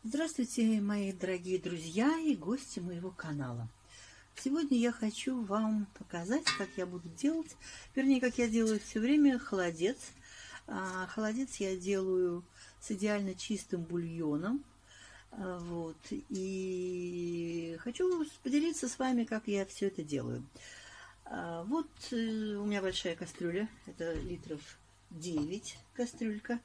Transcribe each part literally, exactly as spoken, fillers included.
Здравствуйте, мои дорогие друзья и гости моего канала. Сегодня я хочу вам показать, как я буду делать, вернее, как я делаю все время холодец. А, холодец я делаю с идеально чистым бульоном. А, вот, и хочу поделиться с вами, как я все это делаю. А, вот э, у меня большая кастрюля, это литров девять кастрюлька.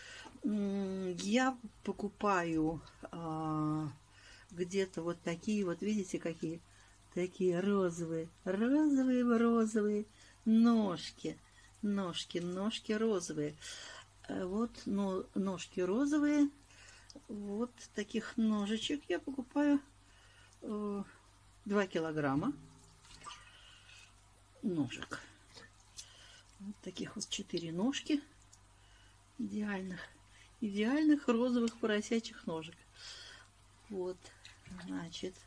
Я покупаю а, где-то вот такие вот, видите, какие такие розовые, розовые, розовые ножки, ножки, ножки розовые. Вот, но ножки розовые, вот таких ножичек я покупаю э, два килограмма ножек. Вот таких вот четыре ножки идеальных. идеальных розовых поросячьих ножек. Вот, значит,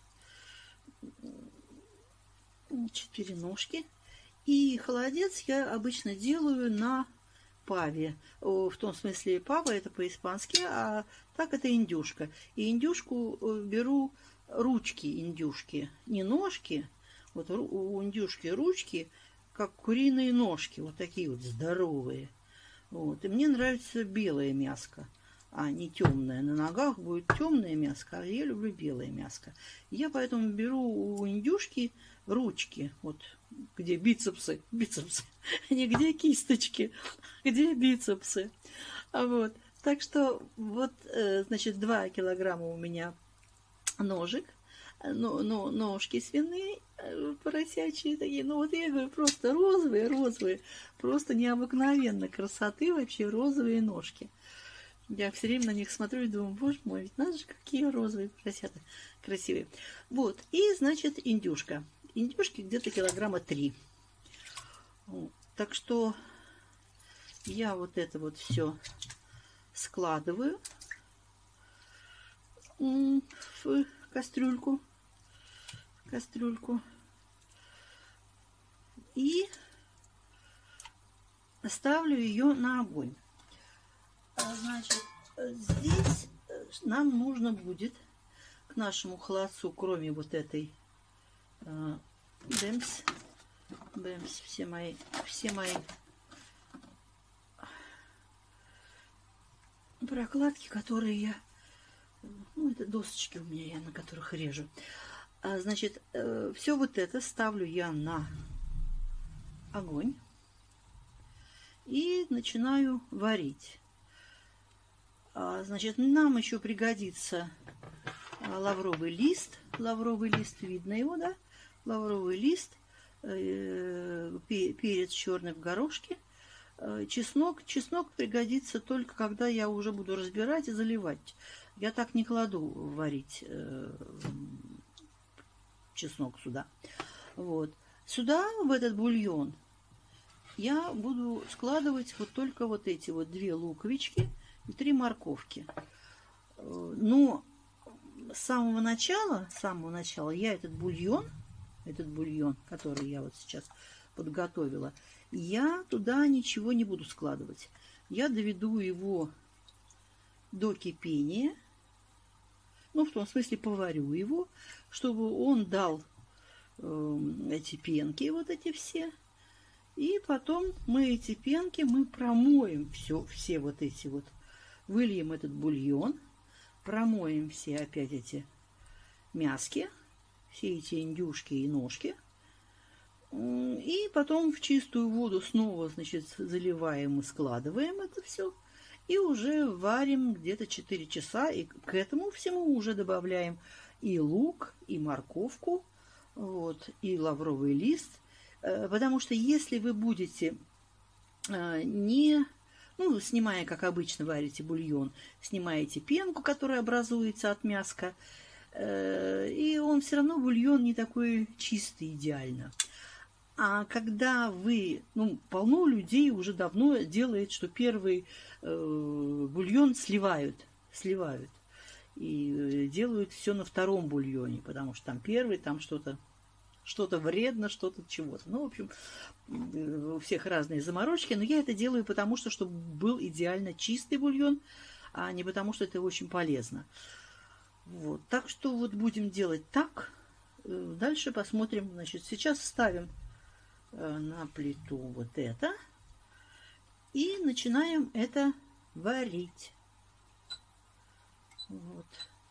четыре ножки. И холодец я обычно делаю на паве. В том смысле, пава это по-испански, а так это индюшка. И индюшку беру ручки индюшки, не ножки. Вот у индюшки ручки, как куриные ножки, вот такие вот здоровые. Вот. И мне нравится белое мяско, а не темное. На ногах будет темное мяско, а я люблю белое мяско. Я поэтому беру у индюшки ручки, вот где бицепсы, бицепсы, не где кисточки, где бицепсы. Вот. Так что вот, значит, два килограмма у меня ножек. Ну, ну, ножки свиные, поросячьи такие. Ну, вот я говорю, просто розовые, розовые. Просто необыкновенно красоты вообще розовые ножки. Я все время на них смотрю и думаю, боже мой, ведь надо же, какие розовые поросята красивые. Вот, и, значит, индюшка. Индюшки где-то килограмма три. Так что я вот это вот все складываю в кастрюльку. кастрюльку и ставлю ее на огонь. Значит, здесь нам нужно будет к нашему холодцу, кроме вот этой э, бэмс, бэмс, все мои, все мои прокладки, которые я, ну, это досочки у меня, я на которых режу. Значит, все вот это ставлю я на огонь и начинаю варить. Значит, нам еще пригодится лавровый лист. Лавровый лист, видно его, да? Лавровый лист, перец черный в горошке, чеснок. Чеснок пригодится только когда я уже буду разбирать и заливать. Я так не кладу варить чеснок сюда. Вот. Сюда, в этот бульон, я буду складывать вот только вот эти вот две луковички и три морковки. Но с самого начала, с самого начала я этот бульон, этот бульон, который я вот сейчас подготовила, я туда ничего не буду складывать. Я доведу его до кипения. Ну, в том смысле, поварю его, чтобы он дал э, эти пенки, вот эти все. И потом мы эти пенки, мы промоем все, все вот эти вот, выльем этот бульон, промоем все опять эти мяски, все эти индюшки и ножки. И потом в чистую воду снова, значит, заливаем и складываем это все. И уже варим где-то четыре часа. И к этому всему уже добавляем и лук, и морковку, вот, и лавровый лист. Потому что если вы будете не, ну, снимая, как обычно варите бульон, снимаете пенку, которая образуется от мяска, и он все равно, бульон, не такой чистый идеально. А когда вы, ну, полно людей уже давно делает, что первый э, бульон сливают, сливают. И делают все на втором бульоне, потому что там первый, там что-то что-то вредно, что-то чего-то. Ну, в общем, у всех разные заморочки, но я это делаю потому, что чтобы был идеально чистый бульон, а не потому, что это очень полезно. Вот, так что вот будем делать так. Дальше посмотрим. Значит, сейчас ставим на плиту вот это и начинаем это варить. Вот.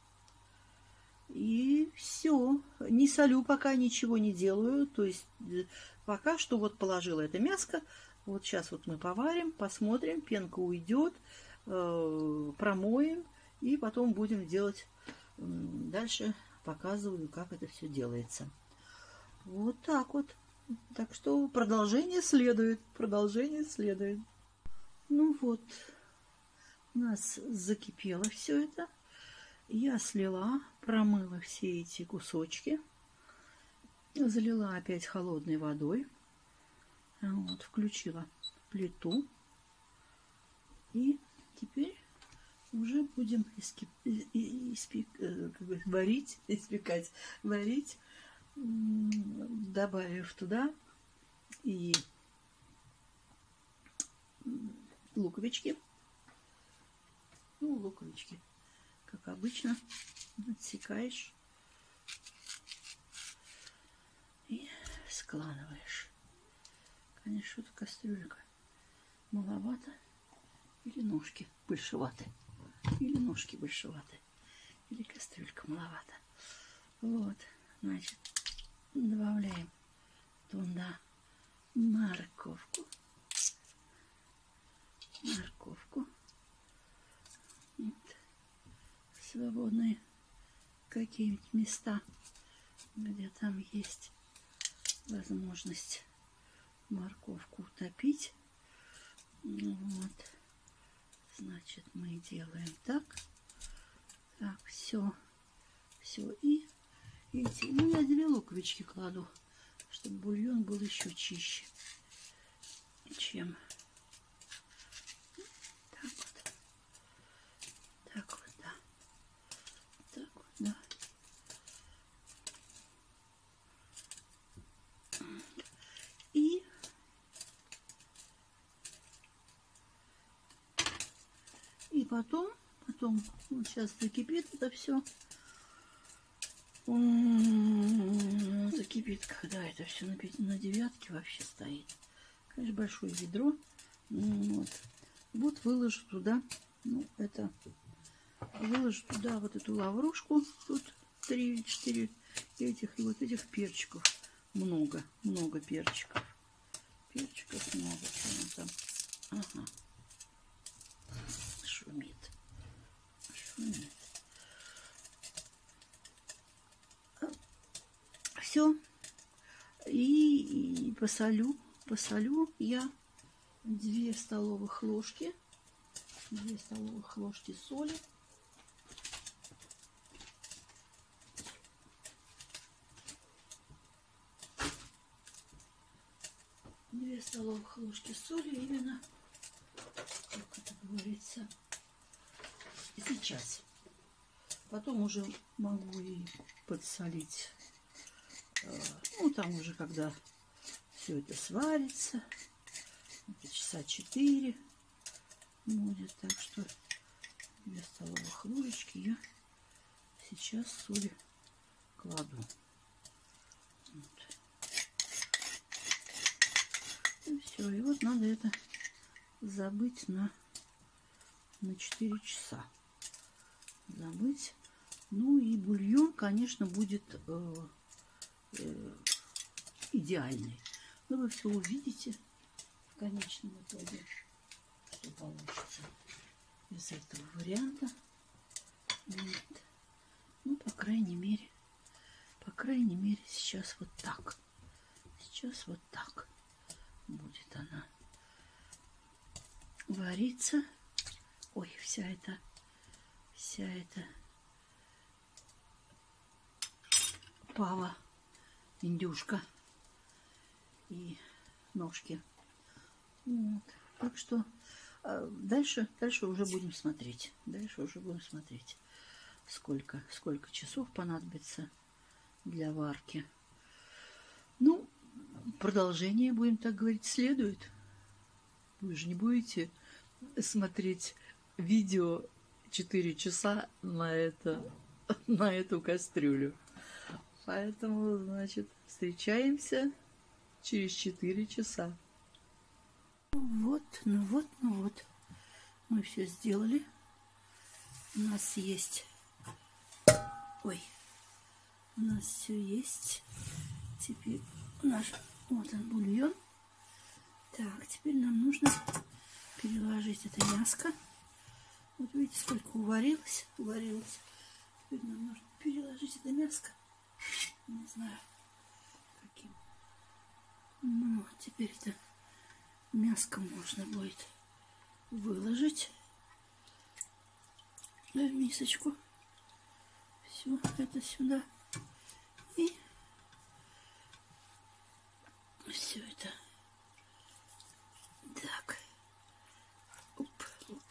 И все. Не солю пока, ничего не делаю. То есть пока что вот положила это мяско. Вот сейчас вот мы поварим, посмотрим, пенка уйдет, э, промоем и потом будем делать. Дальше показываю, как это все делается. Вот так вот. Так что продолжение следует. Продолжение следует. Ну вот, у нас закипело все это. Я слила, промыла все эти кусочки. Залила опять холодной водой. Вот, включила плиту. И теперь уже будем испек, испек, как бы, варить, испекать, варить, добавив туда и луковички. Ну, луковички, как обычно, отсекаешь и складываешь. Конечно, что-то кастрюлька маловато. Или ножки большеваты. Или ножки большеваты. Или кастрюлька маловато. Вот. Значит, добавляем туда морковку. Морковку. Вот. Свободные какие-нибудь места, где там есть возможность морковку утопить. Вот. Значит, мы делаем так. Так, все. Все. И эти, ну, я две луковички кладу, чтобы бульон был еще чище, чем так вот. Так вот, да. Так вот, да. И И потом, потом, вот сейчас закипит это все. Закипит, когда это все на, на девятке вообще стоит. Конечно, большое ведро. Вот. Вот выложу туда, ну, это, выложу туда вот эту лаврушку. Тут три или четыре этих, и вот этих перчиков. Много, много перчиков. Перчиков много. Что там? Ага. Шумит. Шумит. Все. И, и посолю. Посолю я две столовых ложки. две столовых ложки соли. две столовых ложки соли именно, как это говорится, сейчас. Потом уже могу и подсолить. Ну, там уже, когда все это сварится, это часа четыре будет. Так что две столовых ложечки я сейчас соли кладу. Вот. И все. И вот надо это забыть на, на четыре часа. Забыть. Ну и бульон, конечно, будет э, э, идеальный. Но вы все увидите в конечном итоге, что получится из этого варианта. Вот. Ну, по крайней мере, по крайней мере, сейчас вот так. Сейчас вот так будет она вариться. Ой, вся эта, вся эта пава, индюшка и ножки. Вот. Так что дальше, дальше уже будем смотреть. Дальше уже будем смотреть, сколько, сколько часов понадобится для варки. Ну, продолжение, будем так говорить, следует. Вы же не будете смотреть видео четыре часа на это на эту кастрюлю. Поэтому, значит, встречаемся через четыре часа. Вот, ну вот, ну вот. Мы все сделали. У нас есть... Ой. У нас все есть. Теперь наш... Вот он, бульон. Так, теперь нам нужно переложить это мяско. Вот видите, сколько уварилось. Уварилось. Теперь нам нужно переложить это мяско. Не знаю, каким. Ну, теперь это мяско можно будет выложить, да, в мисочку. Все это сюда. И все это. Так. Оп, оп.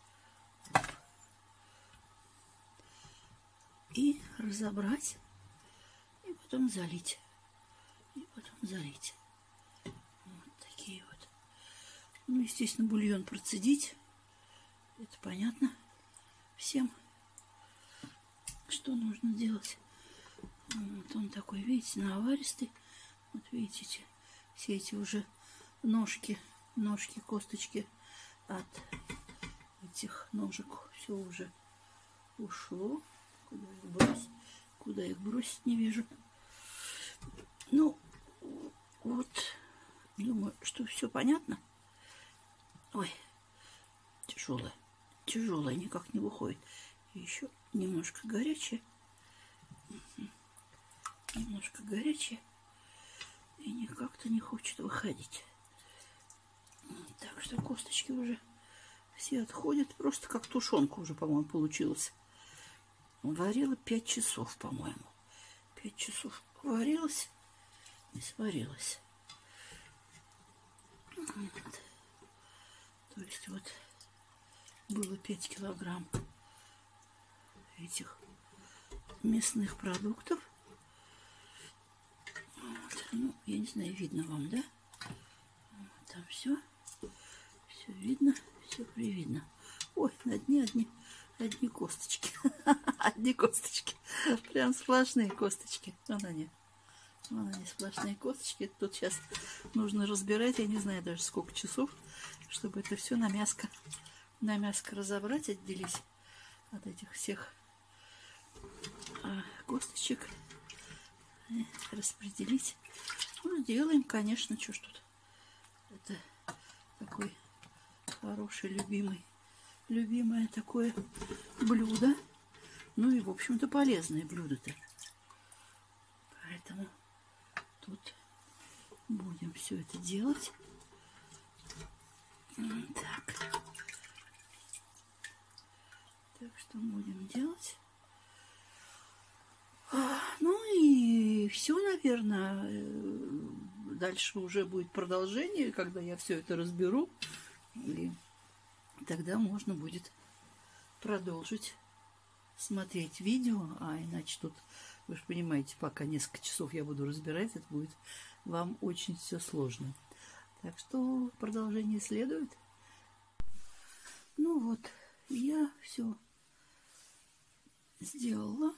И разобрать. И потом залить. И потом залить. Вот такие вот. Ну, естественно, бульон процедить. Это понятно всем, что нужно делать. Вот он такой, видите, наваристый. Вот видите, все эти уже ножки, ножки, косточки от этих ножек. Все уже ушло. Куда их бросить? Куда их бросить, не вижу. Ну, вот, думаю, что все понятно. Ой, тяжелая, тяжелая, никак не выходит. И еще немножко горячая. Немножко горячая. И никак-то не хочет выходить. Так что косточки уже все отходят. Просто как тушенка уже, по-моему, получилась. Варила пять часов, по-моему. Пять часов варилась и сварилась. Вот. То есть вот было пять килограмм этих мясных продуктов. Вот. Ну, я не знаю, видно вам, да? Вот там все. Все видно, все привидно. Ой, на дне одни, одни косточки. Одни косточки. Прям сплошные косточки. Вон они. Вон они, сплошные косточки. Тут сейчас нужно разбирать. Я не знаю даже сколько часов, чтобы это все на мяско, на мяско разобрать, отделить от этих всех а, косточек. И распределить. Ну, сделаем, конечно, что ж тут. Это такой хороший, любимый, любимое такое блюдо. Ну и, в общем-то, полезное блюдо-то. Поэтому тут будем все это делать. Так. Так что будем делать. Ну и все, наверное. Дальше уже будет продолжение, когда я все это разберу. И тогда можно будет продолжить смотреть видео. А иначе тут, вы же понимаете, пока несколько часов я буду разбирать, это будет вам очень все сложно. Так что продолжение следует. Ну вот, я все сделала.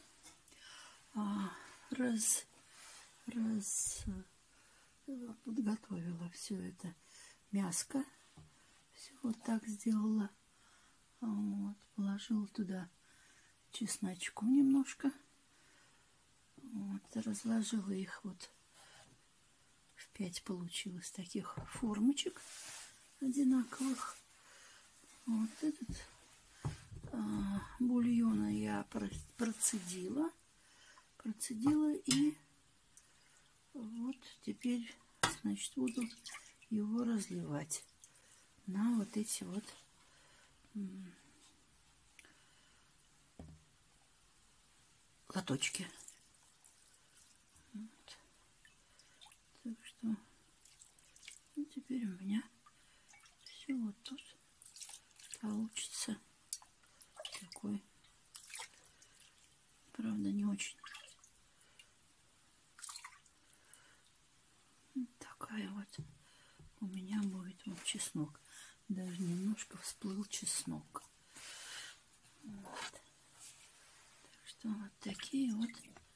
Раз, раз подготовила все это мяско. Все вот так сделала. Вот, положила туда чесночку немножко. Вот, разложила их вот в пять, получилось таких формочек одинаковых. Вот этот а, бульон я процедила. Процедила и вот теперь, значит, буду его разливать на вот эти вот лоточки. Вот. Так что ну, теперь у меня все вот тут получится такой, правда, не очень. Такая вот у меня будет вот чеснок. Даже немножко всплыл чеснок. Вот. Так что что вот такие вот.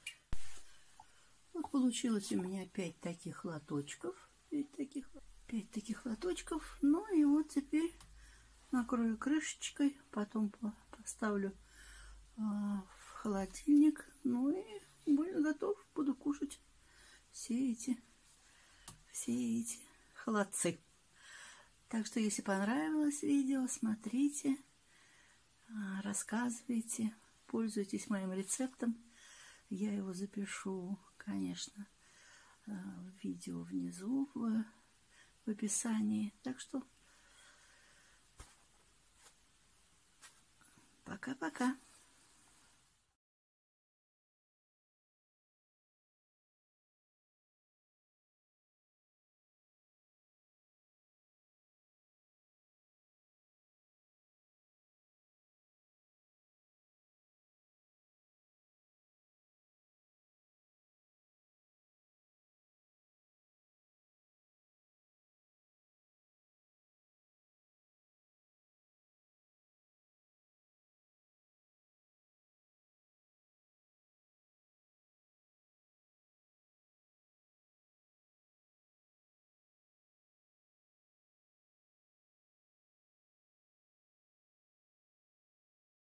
Вот получилось у меня пять таких лоточков. Пять таких, пять таких лоточков. Ну и вот теперь накрою крышечкой, потом поставлю а, в холодильник. Ну и будет готов. Буду кушать все эти, все эти холодцы. Так что, если понравилось видео, смотрите, рассказывайте, пользуйтесь моим рецептом. Я его запишу, конечно, в видео внизу в, в описании. Так что пока-пока.